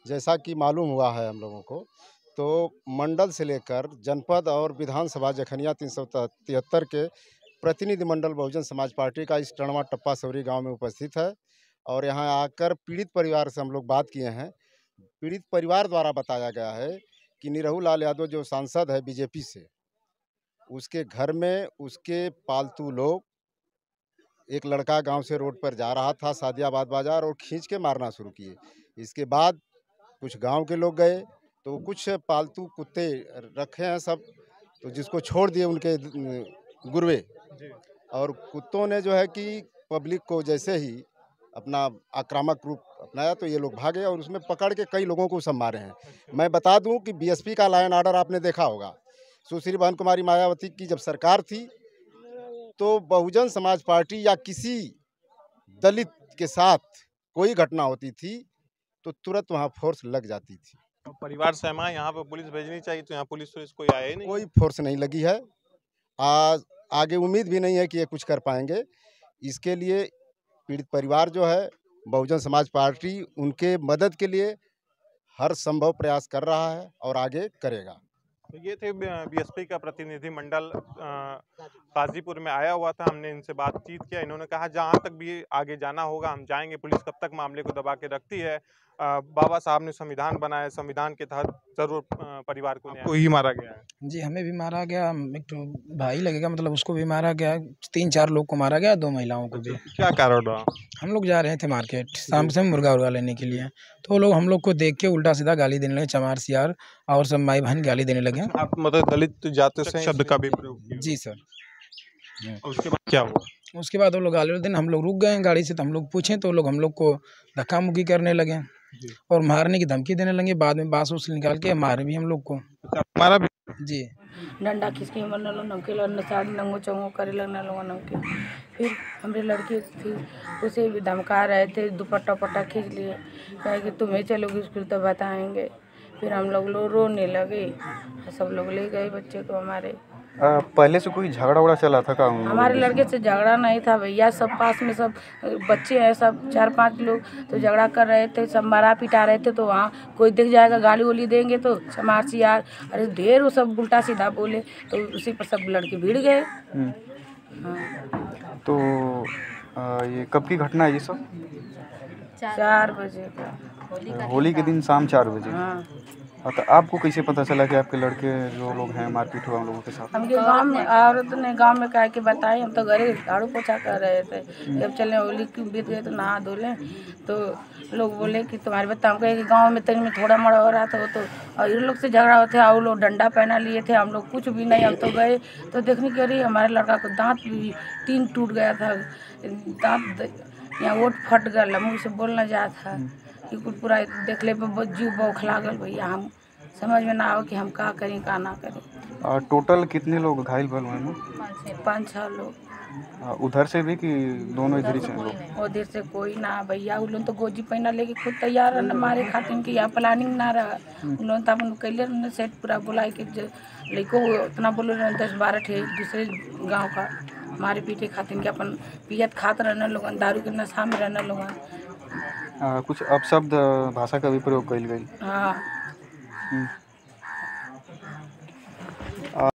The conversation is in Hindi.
जैसा कि मालूम हुआ है हम लोगों को, तो मंडल से लेकर जनपद और विधानसभा जखनिया 373 के प्रतिनिधिमंडल बहुजन समाज पार्टी का इस टणवा टप्पा सौरी गांव में उपस्थित है और यहां आकर पीड़ित परिवार से हम लोग बात किए हैं। पीड़ित परिवार द्वारा बताया गया है कि निरहू लाल यादव जो सांसद है बीजेपी से, उसके घर में उसके पालतू लोग, एक लड़का गांव से रोड पर जा रहा था सादियाबाद बाजार और खींच के मारना शुरू किए। इसके बाद कुछ गांव के लोग गए तो कुछ पालतू कुत्ते रखे हैं सब, तो जिसको छोड़ दिए उनके गुरवे, और कुत्तों ने जो है कि पब्लिक को जैसे ही अपना आक्रामक रूप अपनाया तो ये लोग भागे और उसमें पकड़ के कई लोगों को सब मारे हैं। मैं बता दूं कि बीएसपी का लायन ऑर्डर आपने देखा होगा, सुश्री बहन कुमारी मायावती की जब सरकार थी तो बहुजन समाज पार्टी या किसी दलित के साथ कोई घटना होती थी तो तुरंत वहाँ फोर्स लग जाती थी। तो परिवार सहमा है, यहाँ पे पुलिस भेजनी चाहिए, तो यहाँ पुलिस कोई आया ही नहीं। कोई फोर्स नहीं लगी है। आज आगे उम्मीद भी नहीं है कि ये कुछ कर पाएंगे। इसके लिए पीड़ित परिवार जो है, बहुजन समाज पार्टी उनके मदद के लिए हर संभव प्रयास कर रहा है और आगे करेगा। तो ये थे बीएसपी का प्रतिनिधि मंडल गाजीपुर में आया हुआ था। हमने इनसे बातचीत किया, इन्होंने कहा जहां तक भी आगे जाना होगा हम जाएंगे, पुलिस कब तक मामले को दबा के रखती है। बाबा साहब ने संविधान बनाया, संविधान के तहत जरूर परिवार को न्याय। ही मारा गया है जी, हमें भी मारा गया, एक तो भाई लगेगा, मतलब उसको भी मारा गया, 3-4 लोग को मारा गया, 2 महिलाओं को भी। क्या कारण रहा? हम लोग जा रहे थे मार्केट शाम से मुर्गा उर्गा लेने के लिए, तो लोग हम लोग को देख के उल्टा सीधा गाली देने लगे, चमार सियार और सब माई बहन गाली देने लगे। आप मतलब दलित जाति से शब्द का भी प्रयोग किया? जी सर। उसके बाद क्या हुआ? उसके बाद वो लोग गाली देने, हम लोग रुक गए गाड़ी से, तो हम लोग पूछे तो लोग हम लोग को धक्का मुक्की करने लगे और मारने की धमकी देने लगे। बाद में बांस उस निकाल के मारे भी हम लोग को। मारा भी? जी, डंडा खींच के मरने लो, नमके लो, साड़ी नंगो चंगो करे लगने लो नमके। फिर हमारी लड़की थी, उसे भी धमका रहे थे, दुपट्टा पट्टा खींच लिए, कहे कि तुम्हें चलोगी स्कूल तो बताएंगे। फिर हम लोग रोने लगे, सब लोग ले गए बच्चे को हमारे। पहले से कोई झगड़ा उगड़ा चला था का? हमारे लड़के से झगड़ा नहीं था भैया, सब पास में सब बच्चे हैं, सब 4-5 लोग तो झगड़ा कर रहे थे, सब मारा पिटा रहे थे। तो वहाँ कोई दिख जाएगा गाली वाली देंगे तो समार से यार अरे ढेर, वो सब उल्टा सीधा बोले, तो उसी पर सब लड़के भीड़ गए। हाँ। तो ये कब की घटना है ये सब? 4 बजे का, होली के दिन शाम 4 बजे। हाँ। तो आपको कैसे पता चला कि आपके लड़के जो लोग हैं मारपीट हुआ उन लोगों के साथ? हमके गांव में औरत ने गांव में कहा कि बताए, हम तो घरे झाड़ू पोछा कर रहे थे, जब चले होली क्यों बीत गए तो नहा धो लें, तो लोग बोले कि तुम्हारे बच्चा, हम कहे कि गांव में तनी में थोड़ा मोड़ा हो रहा था वो तो, और इन लोग से झगड़ा होते हैं, और लोग डंडा पहना लिए थे, हम लोग कुछ भी नहीं। हम तो गए तो देखने के लिए हमारे लड़का को दाँत भी 3 टूट गया था, दाँत यहाँ ओट फट गया, मुँह से बोलना जा था कि कुछ पूरा देख ले जीव बौखला गल भैया। हम समझ में ना आओ कि हम का करें का ना करें। टोटल कितने लोग घायल भल हुए हैं? 5-6 लोग। उधर से भी कि दोनों इधर ही से लोग? उधर से कोई ना भैया, उन लोग तो गोजी पहना लेके खुद तैयार है मारे खातिर कि यहाँ प्लानिंग ना रहा। उन लोग तो अपन कैले सेट पूरा बुलाए कि लड़को उतना बोलो 10-12 ठे दूसरे गाँव का मारे पीटे खातिर कि अपन पियत खात रहने लोगन, दारू के नशा में रहने लोगन। कुछ अपशब्द भाषा का भी प्रयोग कइल गई? हाँ।